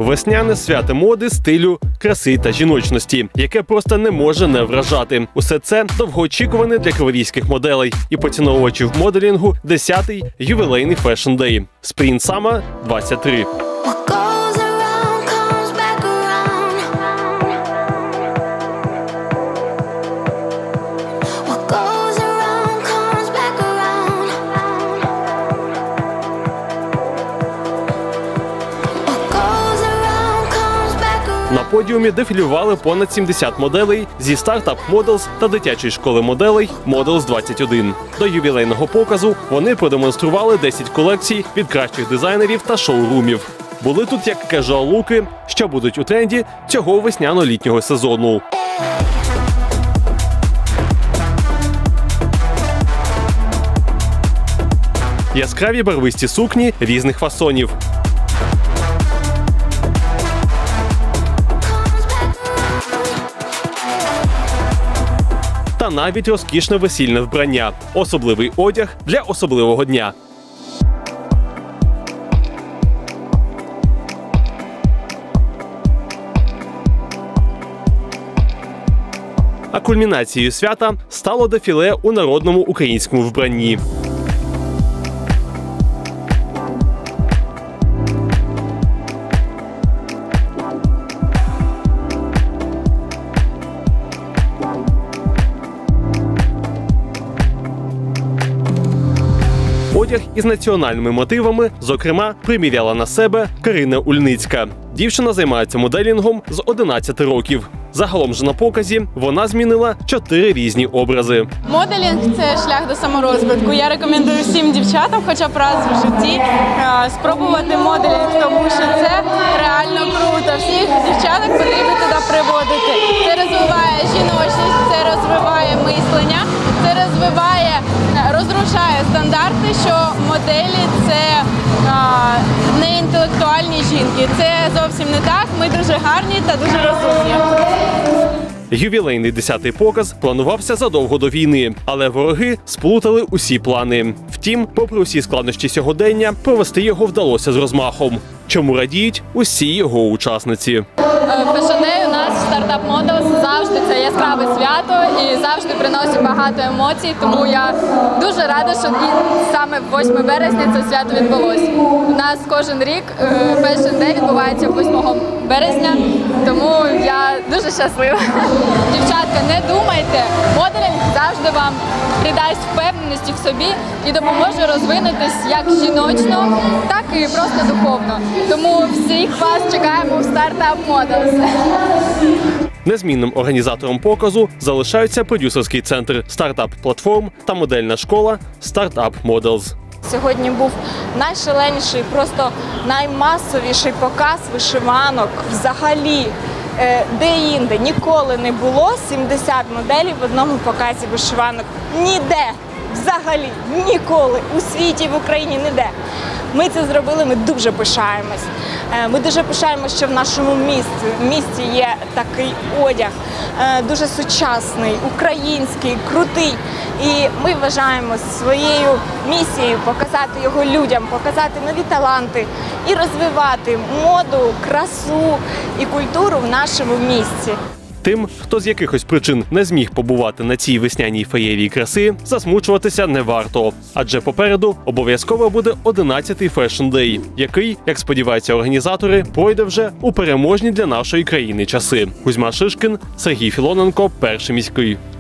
Весняне свято моди, стилю, краси та жіночності, яке просто не може не вражати. Усе це довгоочікуване для криворізьких моделей і поціновувачів моделінгу 10-й ювілейний Fashion Day. Spring Summer 23. На подіумі дефілювали понад 70 моделей зі Startup Models та дитячої школи моделей Models 21. До ювілейного показу вони продемонстрували 10 колекцій від кращих дизайнерів та шоурумів. Були тут як кежуал-луки, що будуть у тренді цього весняно-літнього сезону. Яскраві барвисті сукні різних фасонів. Та навіть розкішне весільне вбрання. Особливий одяг для особливого дня. А кульмінацією свята стало дефіле у народному українському вбранні. Одяг із національними мотивами, зокрема, приміряла на себе Карина Ульницька. Дівчина займається моделінгом з 11 років. Загалом же на показі вона змінила 4 різні образи. Моделінг – це шлях до саморозвитку. Я рекомендую всім дівчатам хоча б раз в житті спробувати моделінг, тому що це реально круто. Всіх дівчаток потрібно туди приводити. Це розвиває жіночність, це розвиває мислення, це розрушає стандарти, що моделі – це не інтелектуальні жінки. Це зовсім не так. Ми дуже гарні та дуже розумні. Ювілейний 10-й показ планувався задовго до війни, але вороги сплутали усі плани. Втім, попри усі складнощі сьогодення, провести його вдалося з розмахом. Чому радіють усі його учасниці. Fashion Day у нас Startup Models завжди це яскраве свято і завжди приносить багато емоцій, тому я дуже рада, що саме 8 березня це свято відбулося. У нас кожен рік Fashion Day відбувається 8 березня, тому я дуже щаслива. Дівчатка, не думайте, моделінг завжди вам придасть впевненості в собі і допоможе розвинутись як жіночно, так і просто духовно. Тому всіх вас чекаємо в Startup Models. Незмінним організатором показу залишаються продюсерський центр Startup Platform та модельна школа Startup Models. Сьогодні був найшаленіший, просто наймасовіший показ вишиванок взагалі. Де-інде ніколи не було 70 моделей в одному показі вишиванок. Ніде. Взагалі. Ніколи. У світі, в Україні ніде. Ми це зробили, ми дуже пишаємось. Ми дуже пишаємось, що в нашому місті є такий одяг, дуже сучасний, український, крутий. І ми вважаємо своєю місією показати його людям, показати нові таланти і розвивати моду, красу і культуру в нашому місті. Тим, хто з якихось причин не зміг побувати на цій весняній феєрії краси, засмучуватися не варто. Адже попереду обов'язково буде 11-й Fashion Day, який, як сподіваються організатори, пройде вже у переможні для нашої країни часи. Кузьма Шишкін, Сергій Філоненко, Перший міський.